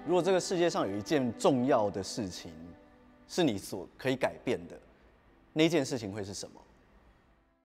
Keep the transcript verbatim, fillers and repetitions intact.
如果这个世界上有一件重要的事情是你所可以改变的，那件事情会是什么？